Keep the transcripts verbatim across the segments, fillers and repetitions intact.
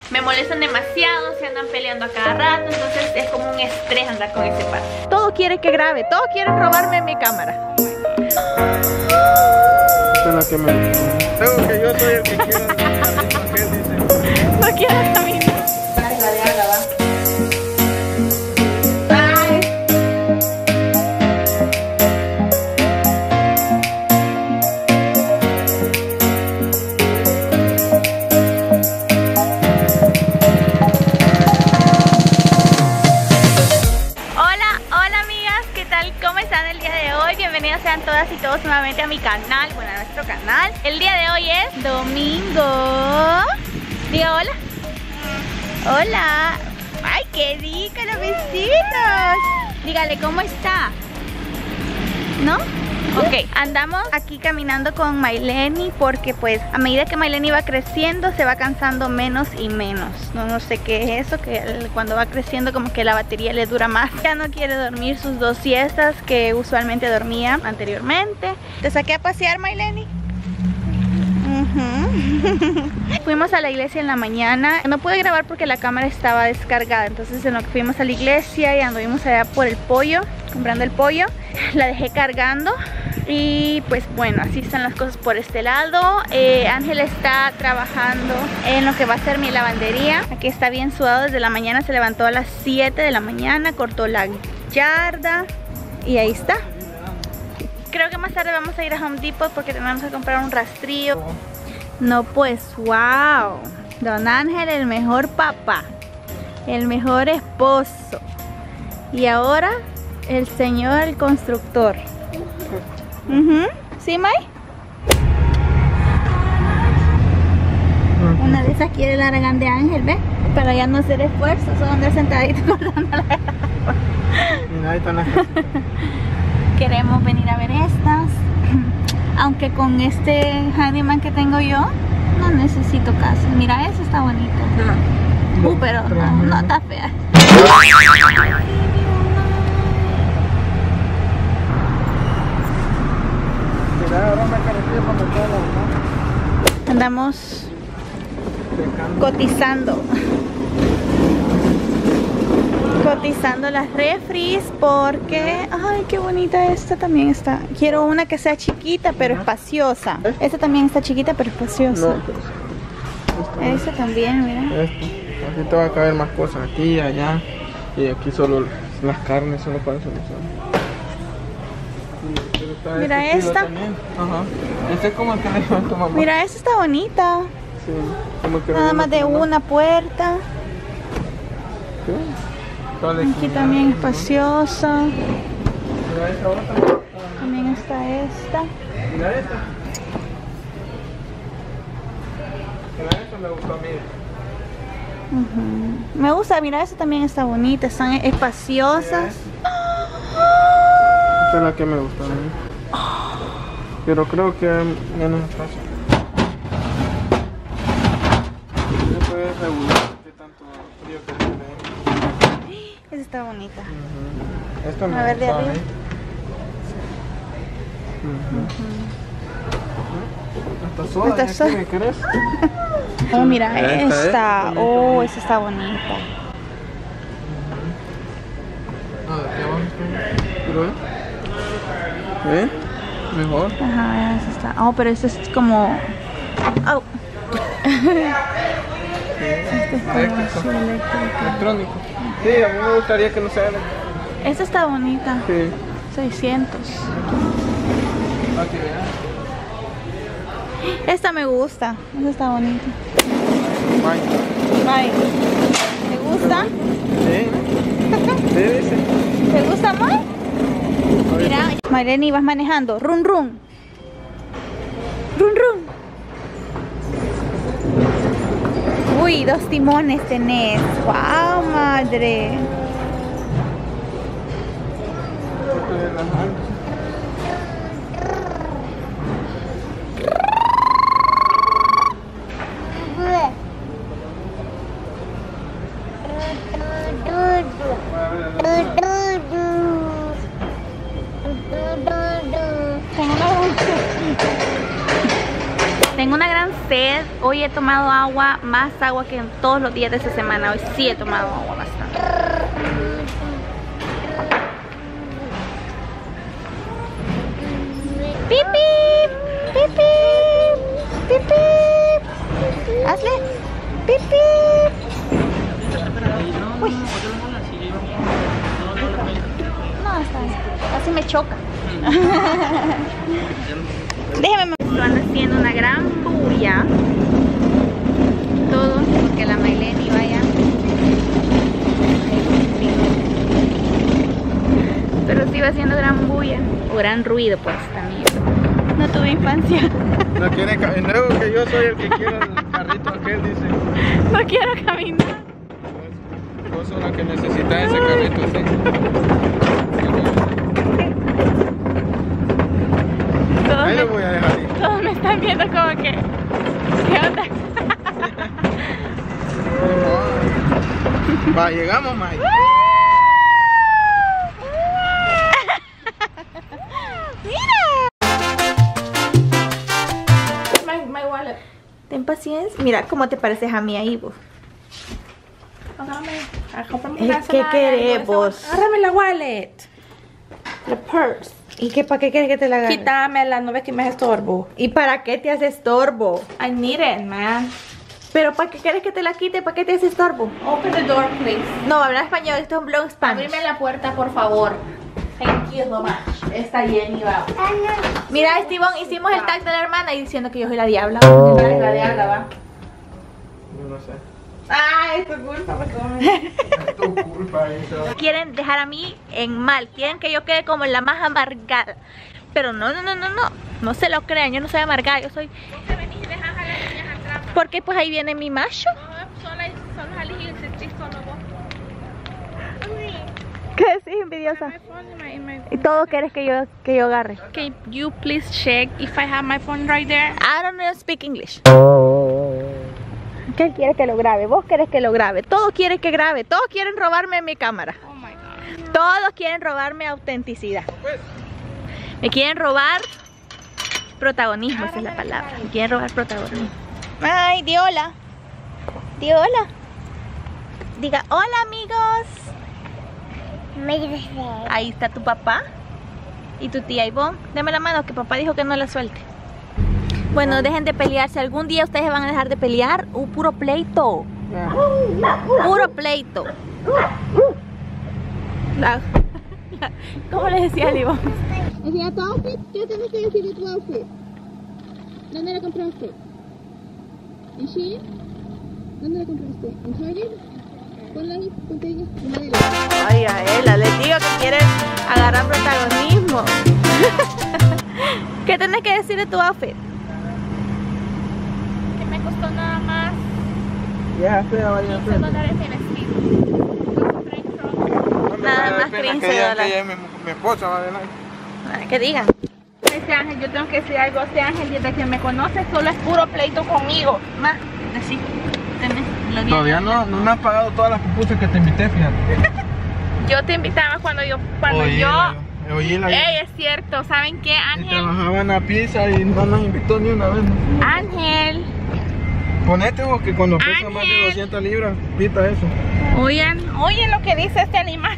Me molestan demasiado, se andan peleando a cada rato, entonces es como un estrés andar con ese par. Todo quiere que grabe, todo quieren robarme mi cámara. Esta es la que me... Tengo que yo soy el que quiero... ¿Qué dice? No quiero caminar. Bienvenidos sean todas y todos nuevamente a mi canal, bueno, a nuestro canal. El día de hoy es domingo. Diga hola. Hola. Ay, qué rico los besitos. Dígale, ¿cómo está? ¿No? Ok, andamos aquí caminando con Mayleni porque pues a medida que Mayleni va creciendo se va cansando menos y menos. No, no sé qué es eso, que él, cuando va creciendo como que la batería le dura más. Ya no quiere dormir sus dos siestas que usualmente dormía anteriormente. ¿Te saqué a pasear, Mayleni? Uh-huh. Fuimos a la iglesia en la mañana. No pude grabar porque la cámara estaba descargada. Entonces en lo que fuimos a la iglesia y anduvimos allá por el pollo, comprando el pollo, la dejé cargando. Y pues bueno, así están las cosas por este lado. eh, Ángel está trabajando en lo que va a ser mi lavandería. Aquí está bien sudado desde la mañana. Se levantó a las siete de la mañana, cortó la yarda y ahí está. Creo que más tarde vamos a ir a Home Depot porque tenemos que comprar un rastrillo. No pues, wow, Don Ángel, el mejor papá, el mejor esposo. Y ahora el señor el constructor. Uh-huh. ¿Sí, May? Uh-huh. Una de esas quiere el aragán de Ángel, ¿ves? Para ya no hacer esfuerzo, solo andar sentadito cortando la grama. Mira, ahí están las cositas. Queremos venir a ver estas. Aunque con este handyman que tengo yo, no necesito casi. Mira, esa está bonita. Uh, pero no, no está fea. Andamos cotizando cotizando las refris porque ay, qué bonita esta también está. Quiero una que sea chiquita pero espaciosa. Esta también está chiquita pero espaciosa. No, pero esta también, mira. Esto. Aquí te va a caber más cosas, aquí, allá. Y aquí solo las carnes solo para solucionar. Mira este esta. Ajá. Este es como el que le dio a tu mamá. Mira, esta está bonita. Sí, como el que Nada más de una puerta. Sí. Aquí también espaciosa. Mira esta otra. También está esta. Mira esta. Mira esta me gustó a mí. Uh-huh. Me gusta, mira, esta también está bonita. Están espaciosas. Esta es la que me gusta a mí. Pero creo que menos espacio. Se puede regular qué tanto frío que tiene. Esta está bonita. Uh-huh. Esta me A ver, de gusta a mí. arriba. Uh-huh. Esta sola, Esta sola. ¿qué crees? Oh, mira, Esta, esta. ¿eh? Oh, esta está bonita. Ah, aquí abajo está. ¿Pero ve? ¿Ve? Mejor. Ajá, esta está. Oh, pero esta es como. Oh. Esta es como Eléctrico. así, eléctrica. Electrónico. Sí, a mí me gustaría que no sea eléctrico. Esta está bonita. Sí. seiscientos. Aquí vean. Esta me gusta. Esta está bonita. Bye. Bye. ¿Te gusta? Sí. Sí, dice. ¿Te gusta más? Mira, Mayleni, vas manejando. Run, run. Run, run. Uy, dos timones tenés. Wow, madre. Tengo una gran sed. Hoy he tomado agua, más agua que en todos los días de esta semana. Hoy sí he tomado agua bastante. ¡Pipi! ¡Pipi! ¡Pipi! ¡Hazle! ¡Pipi! Uy. No, está bien. Casi me choca. Déjame. Están haciendo una gran bulla. Todos porque la Maylene vaya. Pero sí va haciendo gran bulla. O gran ruido, pues también. No tuve infancia. No quiere caminar. Luego que yo soy el que quiero el carrito aquel, dice. No quiero caminar. Vos sos la que necesita ese carrito, sí. Todos Ahí me, lo voy a dejar ir. todos me están viendo como que... ¿Qué onda? Va, llegamos, Mike. My, my wallet. Ten paciencia. Mira cómo te pareces a mí ahí, vos. Agárrame. Agárrame Es la que ensalada, queremos. Agárrame la wallet. The purse. ¿Y qué, para qué quieres que te la agarre? Quítamela, no ves que me estorbo. ¿Y para qué te hace estorbo? I need it, man. ¿Pero para qué quieres que te la quite? ¿Para qué te hace estorbo? Open the door, please. No, habla español, esto es un blog Spanish. Abrime la puerta, por favor. Thank you so much. Está bien, Iba. Mira, Estivón, hicimos el tag de la hermana y diciendo que yo soy la diabla. No eres la diabla, va. Yo no sé. Ah, es tu culpa, porque Es tu culpa eso. Quieren dejar a mí en mal, quieren que yo quede como la más amargada. Pero no, no, no, no, no. No se lo crean, yo no soy amargada, yo soy... Porque pues ahí viene mi macho. ¿Qué decís, envidiosa? Y todo quieres que yo, que yo agarre. Can you please check if I have my phone right there? I don't know speak English. ¿Qué quiere que lo grabe? Vos querés que lo grabe. Todos quieren que grabe. Todos quieren robarme mi cámara. Oh my god. Todos quieren robarme autenticidad. Me quieren robar protagonismo, esa es la palabra. Me quieren robar protagonismo. Ay, di hola. Di hola. Diga hola, amigos. Ahí está tu papá y tu tía Ivonne. Deme la mano que papá dijo que no la suelte. Bueno, dejen de pelear. Si algún día ustedes van a dejar de pelear, un puro pleito. Puro pleito. La, la, ¿Cómo les decía a Ivonne? Decía tu outfit, ¿qué tienes que decir de tu outfit? ¿Dónde lo compraste? ¿En Shein? ¿Dónde lo compraste? ¿En Target? Ponla ahí, ponte ahí, ponla ahí. Ay, a ella, les digo que quieren agarrar protagonismo. ¿Qué tenés que decir de tu outfit? Que me costó nada más Ya, fea, vaya, quince dólares el vestido. Lo compré en Kroger. Nada más quince dólares. Que mi, mi esposa va adelante. Ay, que digan. Este Ángel, yo tengo que decir algo. Este Ángel, desde que me conoce, solo es puro pleito conmigo. Más, así. Tenés lo bien. Todavía no, no me has pagado todas las pupusas que te invité, fíjate. Yo te invitaba cuando yo, cuando Oíla, yo. oíla. Ey, es cierto, ¿saben qué, Y Ángel? trabajaba en la pizza y no nos invitó ni una vez. ¿No? Ángel, Ponete vos que cuando pesa Ángel. más de doscientas libras, pita eso. oigan, oyen lo que dice este animal.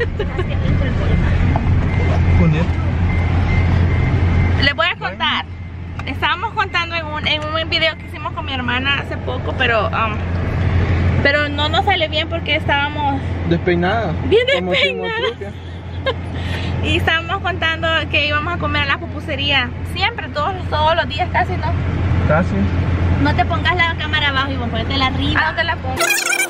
Ponete. Les voy a contar. Estábamos contando en un, en un video que hicimos con mi hermana hace poco, pero um, pero no nos salió bien porque estábamos Despeinada. Bien Como despeinada. chimotrufia. y estábamos contando que íbamos a comer a la pupusería. Siempre, todos, todos los días casi, ¿no? Casi. No te pongas la cámara abajo y vos ponértela arriba. ¿A dónde la pongo?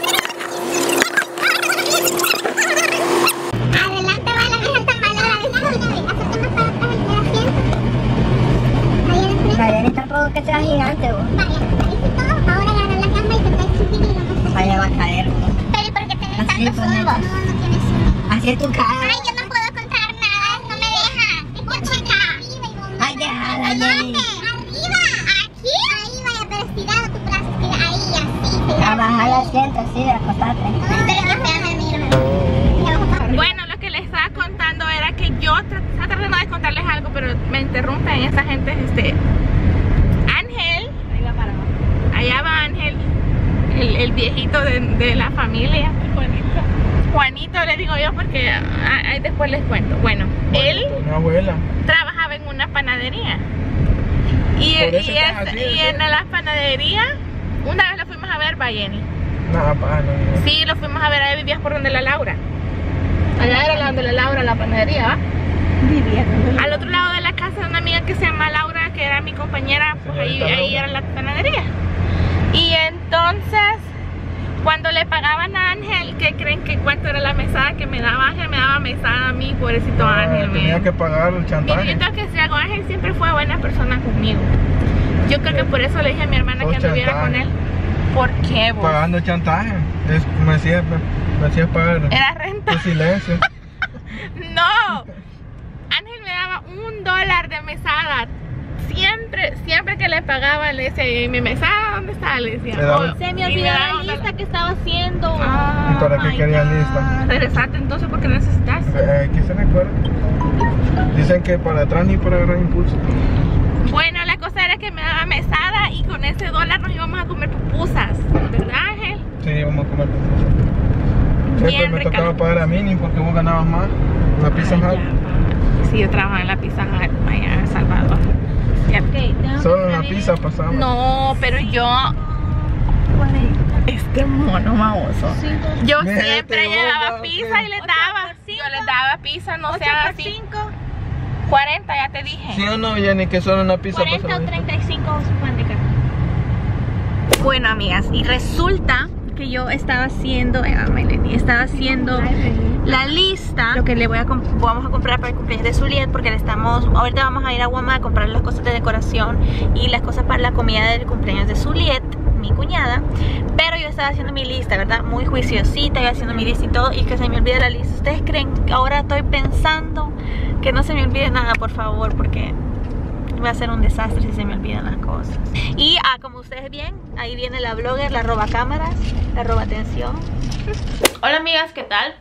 Adelante va la vieja tan mala, la vieja una vez, acércate más para atrás del asiento. Ahí al frente. Vaya, tampoco que sea gigante, vos. Vaya, ahí sí todo, ahora agarra la cama y te traes su pini y vamos a Vaya, va a caer, vos. Pero ¿y por qué tenés Así, tanto pues, zoom? no. No, no tienes zoom. Así es tu cara. Ay, yo no puedo contar nada, no me deja. Escucha. Ay, déjala, ¿A Jenny. dónde? Arriba, aquí. Ahí vaya, pero estirado tu brazo, estira ahí, así. A bajar el asiento, así, de acostate. Pero que espérame, mírame. Bueno, lo que les estaba contando era que yo tra- estaba tratando de contarles algo, pero me interrumpen esta gente, este... Ángel. Ahí va para abajo. viejito de, de la familia. Juanito. Juanito le digo yo porque ah, después les cuento. Bueno, él Mi abuela. trabajaba en una panadería. Y, Por eso y, estás es- así, y ¿sí? en la panadería, una vez lo fuimos a ver, Bayeni. No, pa, no, no. Sí, lo fuimos a ver, ahí vivías por donde la Laura. Allá era la donde la Laura, la panadería, ¿va? Vivía con Al otro lado de la casa de una amiga que se llama Laura, que era mi compañera, pues ahí, Señorita ahí Laura. era la panadería. Y entonces, cuando le pagaban a Ángel, ¿qué creen que cuánto era la mesada que me daba Ángel? Me daba mesada a mí, pobrecito Ah, Ángel. tenía man. que pagar el Y chantaje. yo tengo que decir algo, Ángel siempre fue buena persona conmigo. Yo creo que por eso le dije a mi hermana Sos que anduviera chantaje. con él. ¿Por qué vos? Pagando chantaje. Es, me hacías me hacías pagar Era renta. tu silencio. No, Ángel me daba un dólar de mesada. Siempre, siempre que le pagaba le decía, ¿y mi mesada dónde está? Le decía. Le daba- "Oh", Se me y olvidó daba la un dólar. lista que estaba haciendo. Ah, ¿Y para qué my quería God. lista? Regresate entonces porque necesitas. Eh, ¿Qué se recuerda? Dicen que para atrás ni para agarrar impulso. Bueno, la cosa era que me daba mesada y con ese dólar nos íbamos a comer pupusas, ¿verdad, Ángel? Sí, vamos a comer pupusas. Siempre Bien me rica. tocaba pagar a mí, ni porque vos ganabas más. La pizza Ay, Hut. ya, pa. Sí, yo trabajaba en la Pizza Hut allá en El Salvador. Ya. Ok, tengo Solo que en la salir. pizza pasaba. No, pero yo, ¿Cuál es? este mono baboso. Cinco. Yo Vete, siempre vos, llevaba vos, pizza y les ocho daba. por cinco. Yo les daba pizza, no ocho sea por así. cinco. cuarenta, ya te dije. ¿Sí o no, Jenny? Que solo una pizza cuarenta pasaba. o treinta y cinco pan de carne. Bueno, amigas, y resulta que yo estaba haciendo, eh, Melanie, estaba haciendo la lista, lo que le voy a comp- vamos a comprar para el cumpleaños de Juliet, porque le estamos, ahorita vamos a ir a Walmart a comprar las cosas de decoración y las cosas para la comida del cumpleaños de Juliet, mi cuñada. Pero yo estaba haciendo mi lista, ¿verdad? Muy juiciosita, yo haciendo mi lista y todo, y que se me olvide la lista. ¿Ustedes creen que ahora estoy pensando que no se me olvide nada, por favor? Porque va a ser un desastre si se me olvidan las cosas. Y ah, como ustedes ven, ahí viene la blogger, la roba cámaras, la roba atención. Hola amigas, ¿qué tal?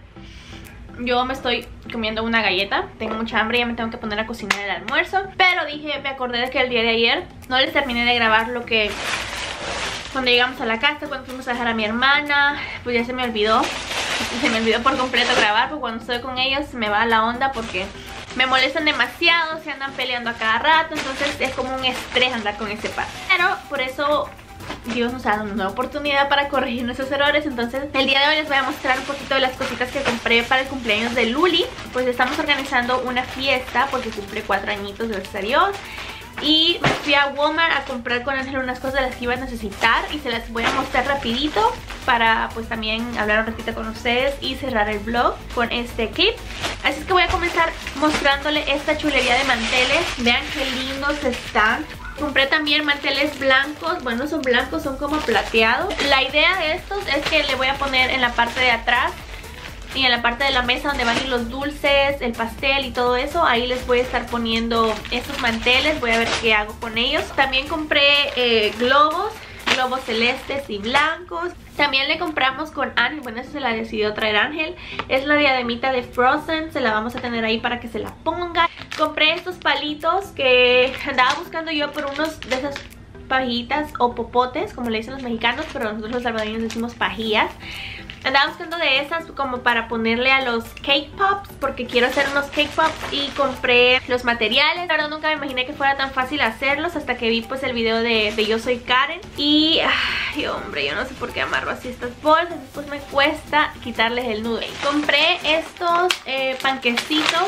Yo me estoy comiendo una galleta. Tengo mucha hambre y ya me tengo que poner a cocinar el almuerzo. Pero dije, me acordé de que el día de ayer no les terminé de grabar lo que... Cuando llegamos a la casa, cuando fuimos a dejar a mi hermana, pues ya se me olvidó. Se me olvidó por completo grabar, porque cuando estoy con ellos me va la onda porque me molestan demasiado, se andan peleando a cada rato, entonces es como un estrés andar con ese par. Pero por eso Dios nos ha dado una nueva oportunidad para corregir nuestros errores. Entonces el día de hoy les voy a mostrar un poquito de las cositas que compré para el cumpleaños de Luli. Pues estamos organizando una fiesta porque cumple cuatro añitos, gracias a Dios. Y me fui a Walmart a comprar con Ángel unas cosas de las que iba a necesitar y se las voy a mostrar rapidito para pues también hablar un ratito con ustedes y cerrar el vlog con este clip. Así es que voy a comenzar mostrándole esta chulería de manteles. Vean qué lindos están. Compré también manteles blancos, bueno, son blancos, son como plateados. La idea de estos es que le voy a poner en la parte de atrás y en la parte de la mesa donde van a ir los dulces, el pastel y todo eso. Ahí les voy a estar poniendo estos manteles, voy a ver qué hago con ellos. También compré eh, globos, globos celestes y blancos. También le compramos con Ángel, bueno, esa se la decidió traer Ángel. Es la diademita de Frozen, se la vamos a tener ahí para que se la ponga. Compré estos palitos que andaba buscando yo por unos de esas pajitas o popotes, como le dicen los mexicanos, pero nosotros los salvadoreños decimos pajillas. Andaba buscando de esas como para ponerle a los cake pops, porque quiero hacer unos cake pops y compré los materiales. La verdad nunca me imaginé que fuera tan fácil hacerlos hasta que vi pues el video de, de Yo Soy Karen. Y, ay hombre, yo no sé por qué amarro así estas bolsas, después me cuesta quitarles el nudo. Compré estos eh, panquecitos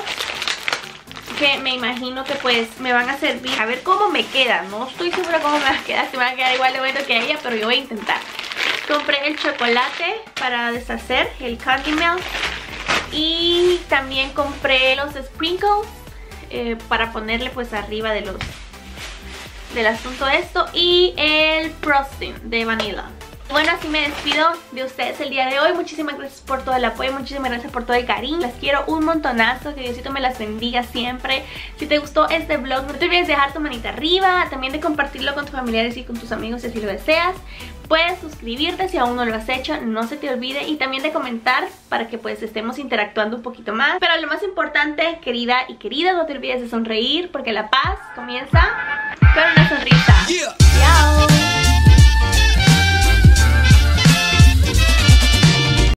que me imagino que pues me van a servir. A ver cómo me quedan, no estoy segura cómo me va a quedar, si me va a quedar igual de bueno que ella, pero yo voy a intentar. Compré el chocolate para deshacer, el candy melt. Y también compré los sprinkles eh, para ponerle pues arriba de los del asunto de esto. Y el frosting de vanilla. Bueno, así me despido de ustedes el día de hoy. Muchísimas gracias por todo el apoyo, muchísimas gracias por todo el cariño. Las quiero un montonazo, que Diosito me las bendiga siempre. Si te gustó este vlog, no te olvides de dejar tu manita arriba, también de compartirlo con tus familiares y con tus amigos si así lo deseas. Puedes suscribirte si aún no lo has hecho, no se te olvide, y también de comentar para que pues estemos interactuando un poquito más. Pero lo más importante, querida y querida, no te olvides de sonreír, porque la paz comienza con una sonrisa. Yeah. Chao.